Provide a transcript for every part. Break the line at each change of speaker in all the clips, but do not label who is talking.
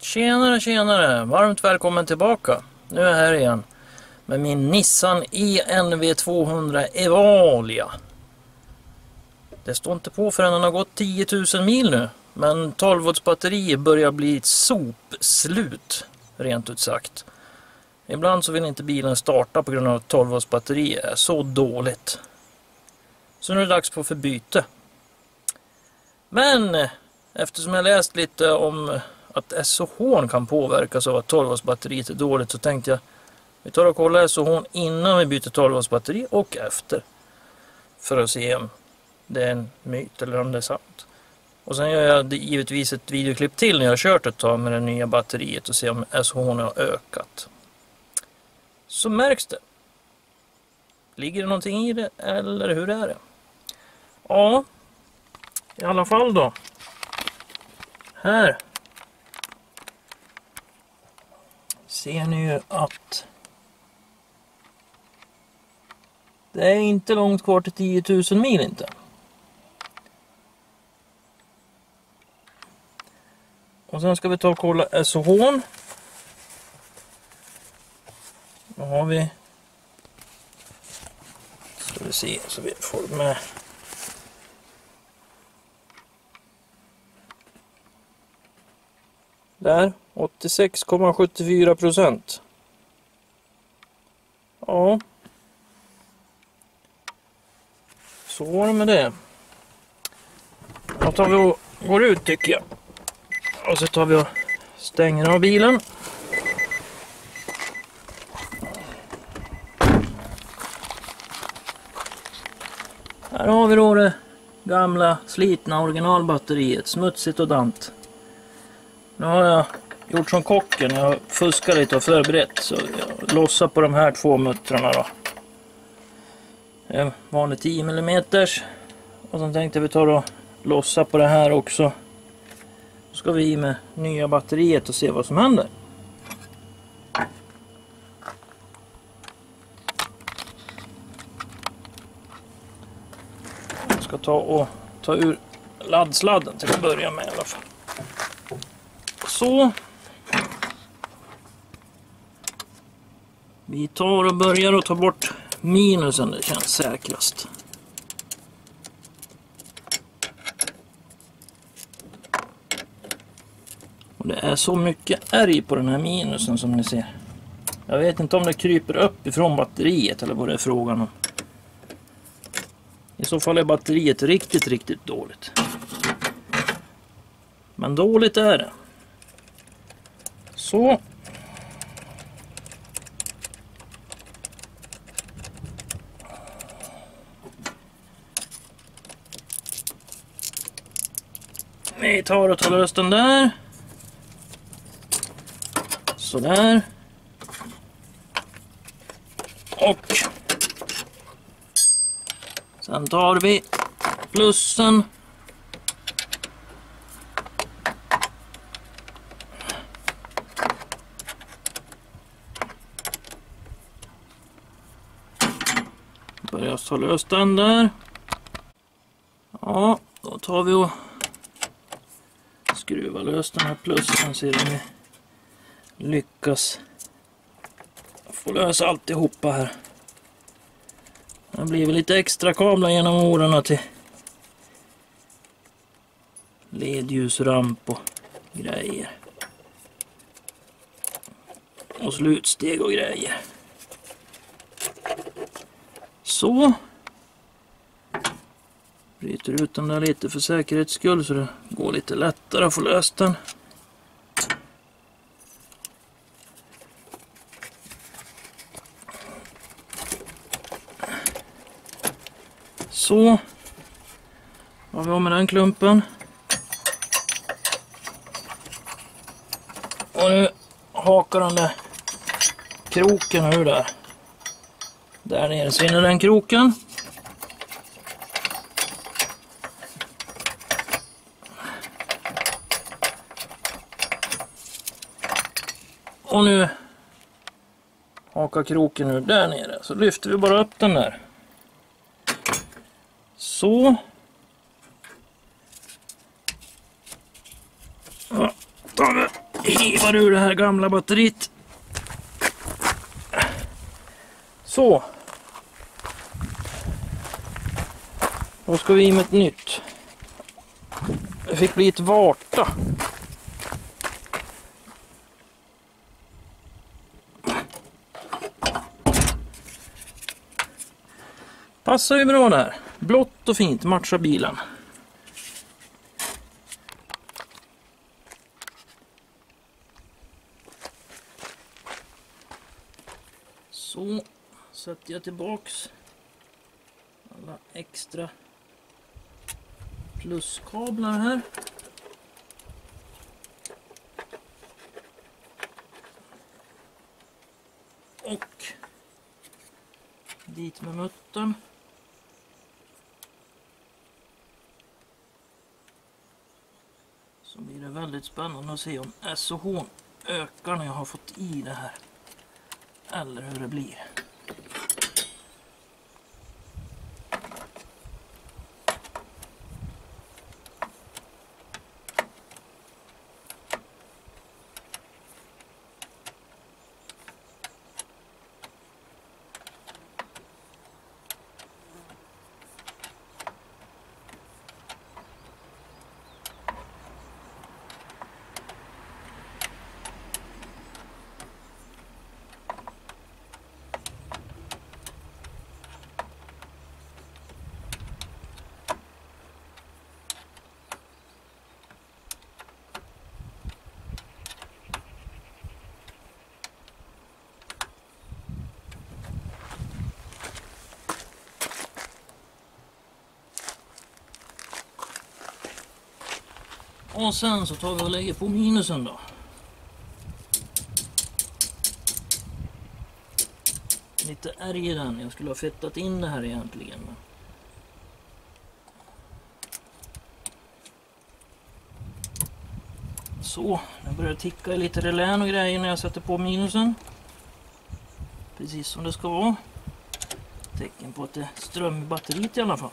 Tjenare, varmt välkommen tillbaka. Nu är jag här igen med min Nissan ENV 200 Evalia. Det står inte på förrän den har gått 10 000 mil nu. Men 12 volts batteri börjar bli ett sopslut, rent ut sagt. Ibland så vill inte bilen starta på grund av att 12 volts batteri är så dåligt. Så nu är det dags för byte. Men eftersom jag läst lite om att SOH kan påverkas av att 12 volts batteriet är dåligt, så tänkte jag vi tar och kollar SOH innan vi byter 12 volts batteri och efter. För att se om det är en myt eller om det är sant. Och sen gör jag givetvis ett videoklipp till när jag har kört ett tag med det nya batteriet och se om SOH har ökat. Så märks det. Ligger det någonting i det eller hur är det? Ja, i alla fall då. Här ser ni ju att det är inte långt kvar till 10 000 mil inte. Och sen ska vi ta och kolla SOH. Då har vi, ska vi se så vi får med. Där, 86,74%. Ja. Så var det med det. Då tar vi och går ut tycker jag. Och så tar vi och stänger av bilen. Här har vi då det gamla slitna originalbatteriet, smutsigt och dant. Nu har jag gjort som kocken, jag har fuskat lite och förberett, så jag lossar på de här två muttrarna då. En vanlig 10 mm. Och sen tänkte vi ta och lossa på det här också. Så ska vi i med nya batteriet och se vad som händer. Jag ska ta ur laddsladden till att börja med i alla fall. Så. Vi tar och börjar att ta bort minusen, det känns säkrast. Och det är så mycket ärg på den här minusen som ni ser. Jag vet inte om det kryper upp ifrån batteriet eller vad det är frågan om. I så fall är batteriet riktigt dåligt. Men dåligt är det. Så. Vi tar och tar lös den där. Så där. Och sen tar vi plussen. Börjar ta lös den där. Ja, då tar vi och skruvar lös den här plussen, ser om vi lyckas få lösa alltihopa här. Det blir väl lite extra kablar genom åren till ledljusramp och grejer. Och slutsteg och grejer. Så. Bryter ut den där lite för säkerhets skull så det går lite lättare att få löst den. Så. Vad vi har med den klumpen. Och nu hakar den där kroken ur där. Där nere svinner den kroken. Och nu hakar kroken ur där nere. Så lyfter vi bara upp den där. Så. Ja, tar vi hivar ur det här gamla batteriet. Så. Då ska vi in med ett nytt. Det fick bli ett Varta. Passar ju bra där. Blått och fint, matchar bilen. Så sätter jag tillbaks alla extra pluskablar här. Och dit med muttern. Så blir det väldigt spännande att se om SOH ökar när jag har fått i det här. Eller hur det blir. Och sen så tar vi och lägger på minusen då. Lite ärg i den. Jag skulle ha fettat in det här egentligen. Så, nu börjar det ticka i lite relän och grejer när jag sätter på minusen. Precis som det ska vara. Tecken på att det är ström i batteriet i alla fall.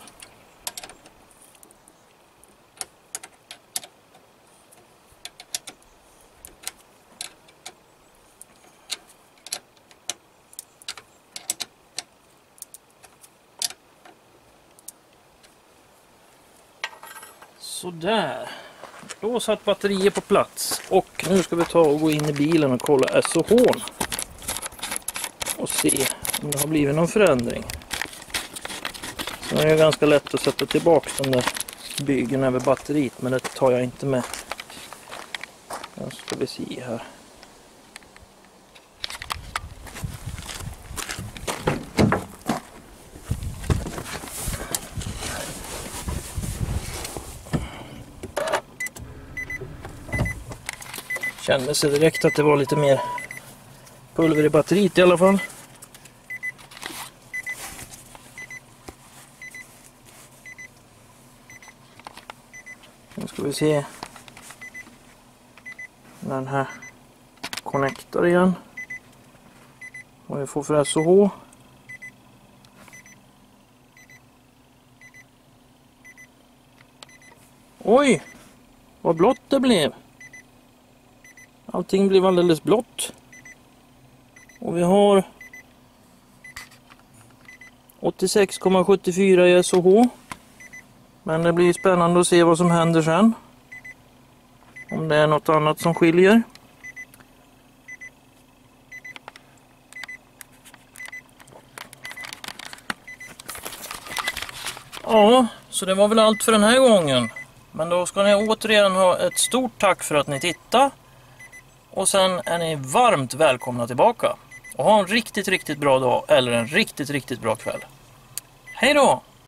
Sådär. Då satt batteriet på plats. Och nu ska vi ta och gå in i bilen och kolla SOH. Och se om det har blivit någon förändring. Så det är ganska lätt att sätta tillbaka den där bygeln över batteriet. Men det tar jag inte med. Nu ska vi se här. Kände sig direkt att det var lite mer pulver i batteriet i alla fall. Nu ska vi se den här connector igen. Vad vi får för SOH. Oj! Vad blått det blev! Allting blev alldeles blått. Och vi har 86,74 i SOH. Men det blir spännande att se vad som händer sen. Om det är något annat som skiljer. Ja, så det var väl allt för den här gången. Men då ska ni återigen ha ett stort tack för att ni tittade. Och sen är ni varmt välkomna tillbaka. Och ha en riktigt bra dag eller en riktigt bra kväll. Hej då!